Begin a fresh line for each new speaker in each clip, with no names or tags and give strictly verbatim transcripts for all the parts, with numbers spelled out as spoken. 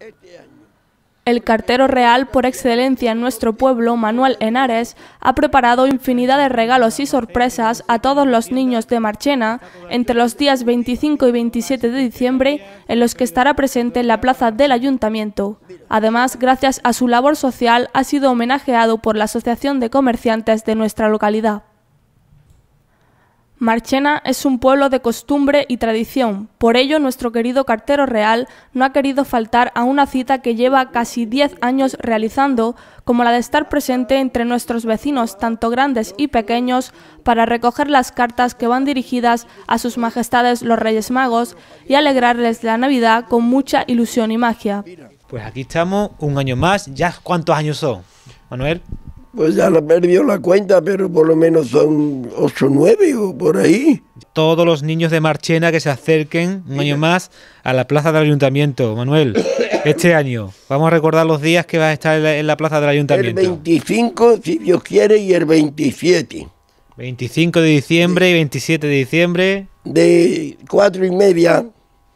El cartero real por excelencia en nuestro pueblo, Manuel Henares, ha preparado infinidad de regalos y sorpresas a todos los niños de Marchena entre los días veinticinco y veintisiete de diciembre, en los que estará presente en la plaza del Ayuntamiento. Además, gracias a su labor social, ha sido homenajeado por la Asociación de Comerciantes de nuestra localidad. Marchena es un pueblo de costumbre y tradición, por ello nuestro querido cartero real no ha querido faltar a una cita que lleva casi diez años realizando, como la de estar presente entre nuestros vecinos, tanto grandes y pequeños, para recoger las cartas que van dirigidas a sus majestades los Reyes Magos y alegrarles la Navidad con mucha ilusión y magia.
Pues aquí estamos un año más. ¿Ya cuántos años son, Manuel?
Pues ya lo perdió la cuenta, pero por lo menos son ocho o nueve o por ahí.
Todos los niños de Marchena que se acerquen un año más a la plaza del Ayuntamiento. Manuel, este año vamos a recordar los días que vas a estar en la plaza del Ayuntamiento.
El veinticinco, si Dios quiere, y el veintisiete.
veinticinco de diciembre y veintisiete de diciembre.
De cuatro y media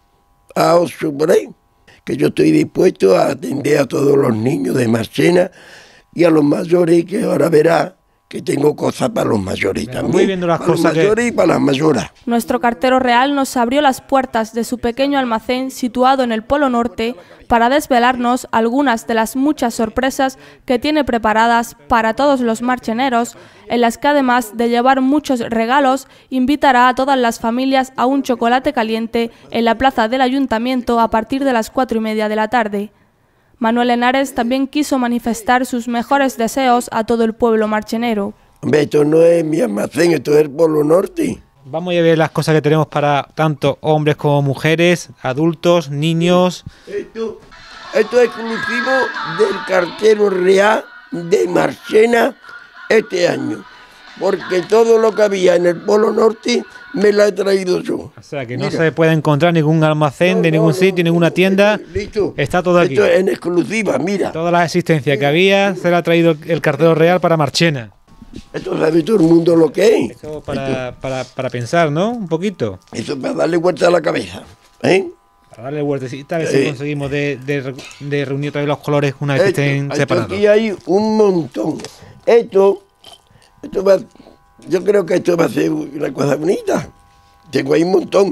a ocho por ahí. Que yo estoy dispuesto a atender a todos los niños de Marchena y a los mayores, que ahora verá que tengo cosas para los mayores Venga, también.
Muy viendo las
para
cosas
los mayores
que...
y para las mayoras.
Nuestro cartero real nos abrió las puertas de su pequeño almacén situado en el Polo Norte para desvelarnos algunas de las muchas sorpresas que tiene preparadas para todos los marcheneros, en las que además de llevar muchos regalos, invitará a todas las familias a un chocolate caliente en la plaza del Ayuntamiento a partir de las cuatro y media de la tarde. Manuel Henares también quiso manifestar sus mejores deseos a todo el pueblo marchenero.
Hombre, esto no es mi almacén, esto es el Polo Norte.
Vamos a ver las cosas que tenemos para tanto hombres como mujeres, adultos, niños.
Esto, esto es exclusivo del cartero real de Marchena este año, porque todo lo que había en el Polo Norte me lo he traído yo.
O sea, que no Mira. se puede encontrar ningún almacén, no, de ningún no, sitio, no, ninguna tienda.
Listo.
Está todo aquí.
Esto es en exclusiva, mira.
Toda la existencia que había se la ha traído el cartero real para Marchena.
Esto sabe todo el mundo lo que es.
Eso para, para, para pensar, ¿no? Un poquito.
Eso para darle vuelta a la cabeza, ¿eh?
Para darle vueltecita, a ver eh. si conseguimos de, de, de reunir todos los colores una vez esto, que estén esto separados.
Aquí hay un montón. Esto, esto va, yo creo que esto va a ser una cosa bonita. Tengo ahí un montón.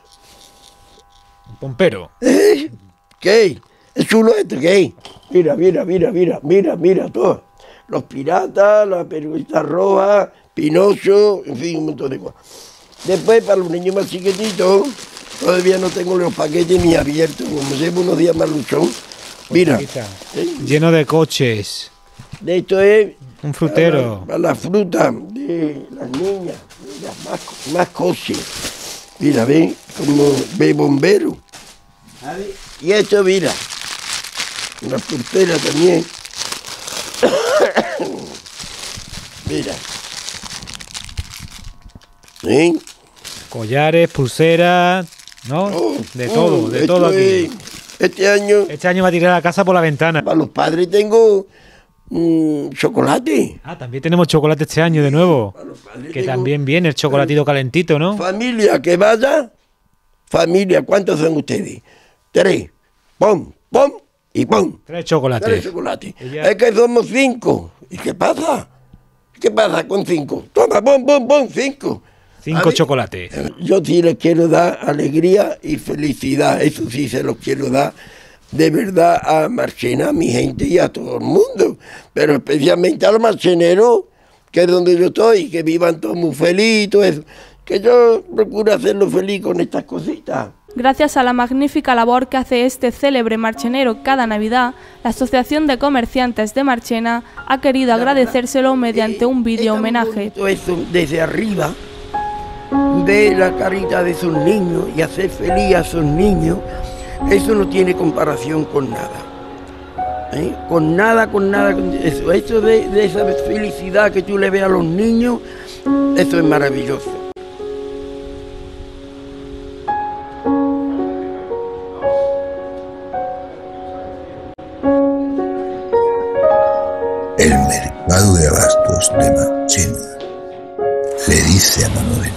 Un pompero.
¿Eh? ¿Qué? ¿Es chulo esto? ¿Qué? Mira, mira, mira, mira, mira, mira, todo. Los piratas, la peruita roja, Pinocho, en fin, un montón de cosas. Después, para los niños más chiquititos, todavía no tengo los paquetes ni abiertos, como llevo unos días más luchón. Mira.
¿Eh? Lleno de coches.
De esto es...
Un frutero.
Para, para la fruta de las niñas, mira, más, más coches. Mira, ven, como ve bombero. Y esto, mira, una frutera también. Mira. ¿Sí?
Collares, pulseras, ¿no? Oh, de oh, todo, de todo aquí.
Es, este año...
Este año va a tirar la casa por la ventana.
Para los padres tengo... Mm, chocolate.
Ah, también tenemos chocolate este año de nuevo. Que también viene el chocolatito calentito, ¿no?
Familia, que vaya. Familia, ¿cuántos son ustedes? Tres. Pum, pum y pum.
Tres chocolates.
Tres chocolates. Ya... Es que somos cinco. ¿Y qué pasa? ¿Qué pasa con cinco? Toma, pum, pum, pum, cinco.
Cinco chocolates.
Yo sí les quiero dar alegría y felicidad. Eso sí se los quiero dar. De verdad a Marchena, a mi gente y a todo el mundo, pero especialmente a los marcheneros, que es donde yo estoy, que vivan todos muy felices, todo eso, que yo procuro hacerlo feliz con estas cositas.
Gracias a la magnífica labor que hace este célebre marchenero cada Navidad, la Asociación de Comerciantes de Marchena ha querido agradecérselo mediante un vídeo homenaje.
Eso desde arriba, ver la carita de esos niños y hacer feliz a esos niños, eso no tiene comparación con nada, ¿eh? Con nada, con nada, con eso, eso de, de esa felicidad que tú le ves a los niños, eso es maravilloso.
El mercado de abastos de Marchena le dice a Manuel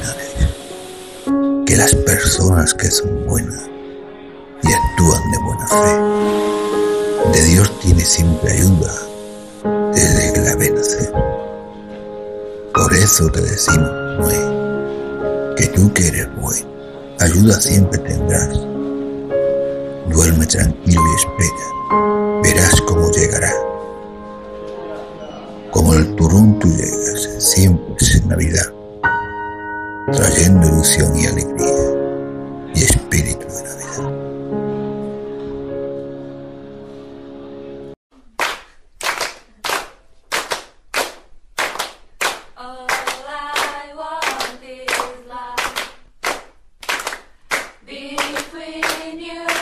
Henares que las personas que son buenas y actúan de buena fe siempre ayuda desde que la ves nacer. Por eso te decimos, Noé, que tú que eres bueno, ayuda siempre tendrás. Duerme tranquilo y espera, verás cómo llegará. Como el turrón tú llegas, siempre es Navidad, trayendo ilusión y alegría y espíritu de Navidad.
All I want is love between you